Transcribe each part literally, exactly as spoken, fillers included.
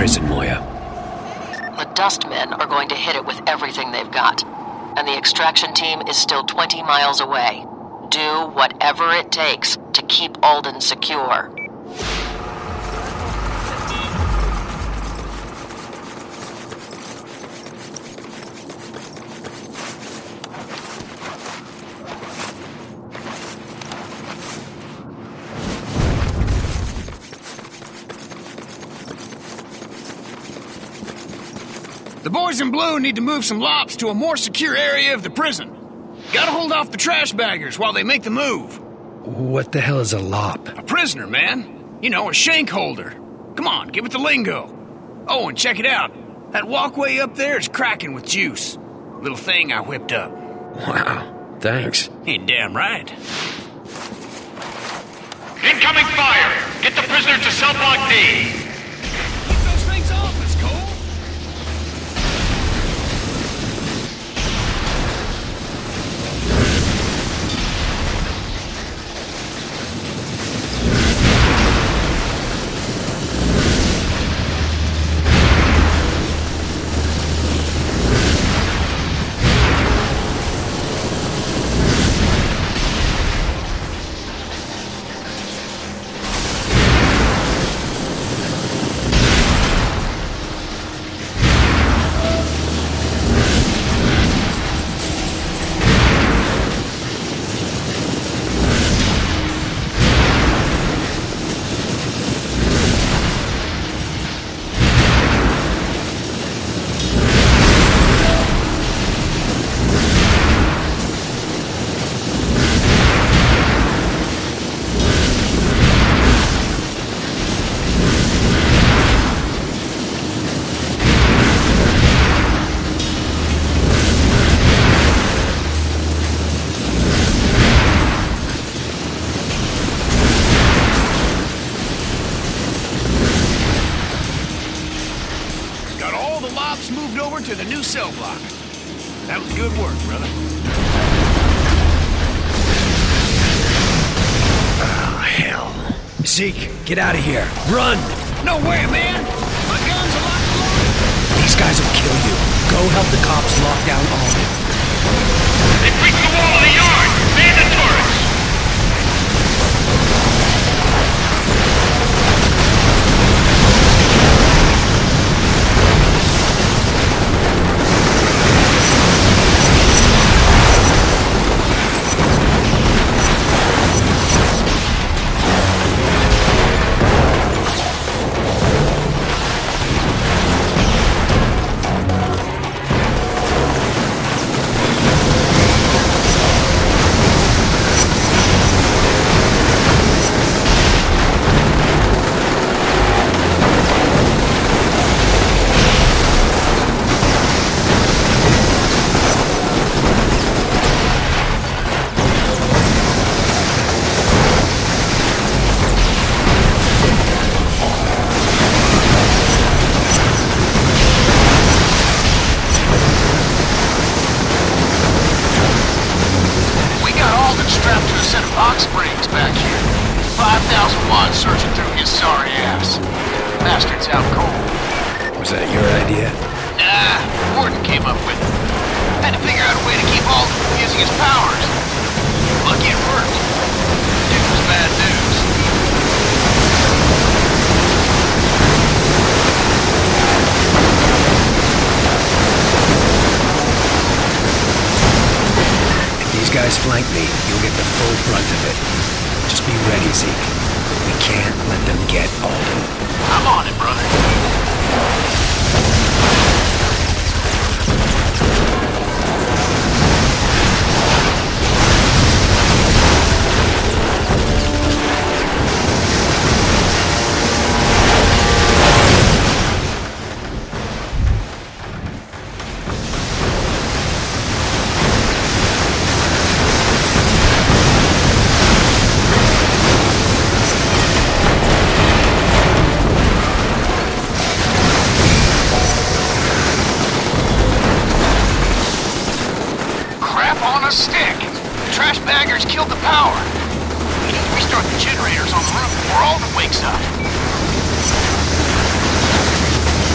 prison, Moya? The Dustmen are going to hit it with everything they've got. And the extraction team is still twenty miles away. Do whatever it takes to keep Alden secure. The boys in blue need to move some lops to a more secure area of the prison. Gotta hold off the trash baggers while they make the move. What the hell is a lop? A prisoner, man. You know, a shank holder. Come on, give it the lingo. Oh, and check it out. That walkway up there is cracking with juice. Little thing I whipped up. Wow, thanks. Ain't damn right. Incoming fire! Get the prisoner to cell block D! Keep those things off us, Cole. Moved over to the new cell block. That was good work, brother. Oh, hell. Zeke, get out of here. Run! No way, man! My gun's a lot longer. These guys will kill you. Go help the cops lock down Alden. They breached the wall of the yard! Man the turrets! Box springs back here. five thousand watts surging through his sorry ass. Bastard's out cold. Was that your idea? Nah, Warden came up with it. Had to figure out a way to keep Alden from using his powers. Lucky it worked. It was bad news. These guys flank me, you'll get the full brunt of it. Just be ready, Zeke. We can't let them get Alden. I'm on it, brother. A stick! The trash baggers killed the power. We need to restart the generators on the roof before Alden wakes up.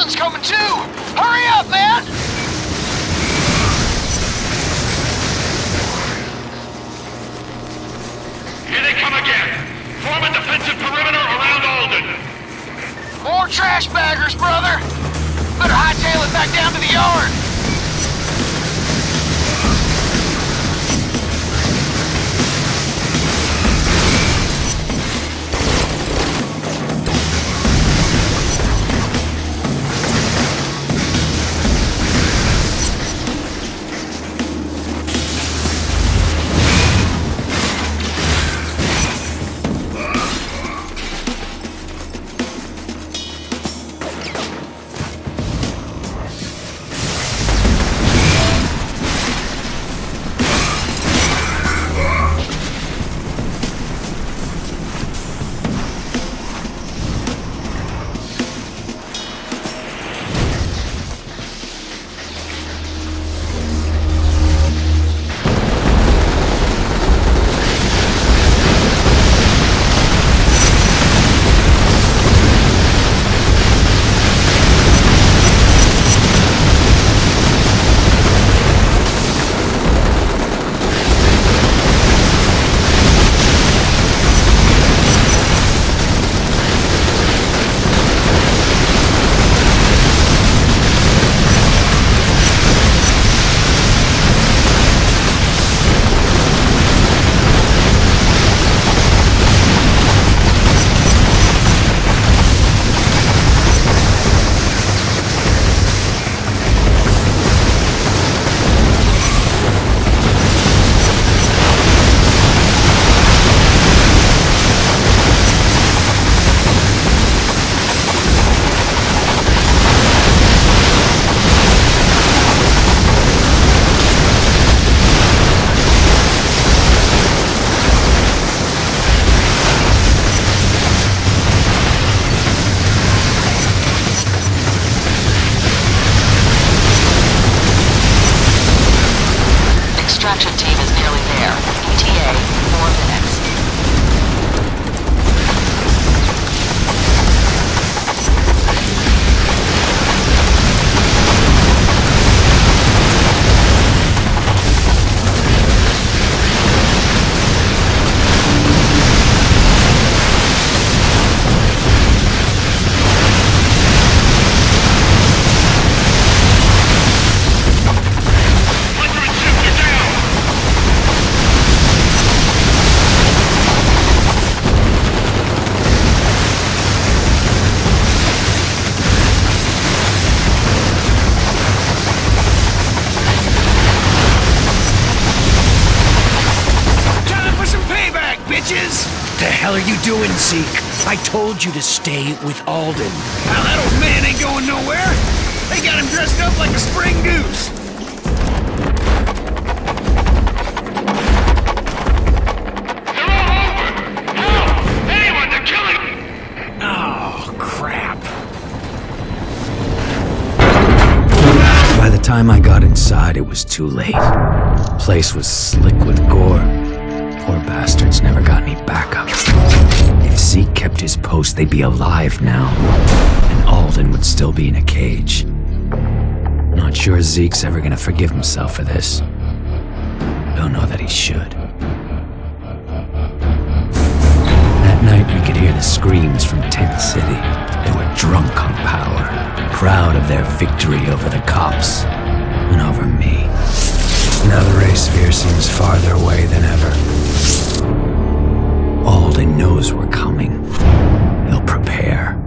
Alden's coming too! Hurry up, man! Here they come again! Form a defensive perimeter around Alden! More trash baggers, brother! Better hightail it back down to the yard! Extraction team is nearly there. E T A, four minutes. The hell are you doing, Zeke? I told you to stay with Alden. Now that old man ain't going nowhere. They got him dressed up like a spring goose. They're all over! Help! Anyone, they're killing me! Oh, crap. By the time I got inside, it was too late. The place was slick with gore. Poor bastards never got any backup. If Zeke kept his post, they'd be alive now. And Alden would still be in a cage. Not sure Zeke's ever gonna forgive himself for this. Don't know that he should. That night, we could hear the screams from Tent City. They were drunk on power, proud of their victory over the cops and over me. Now the race sphere seems farther away than ever. Alden knows we're coming. He'll prepare.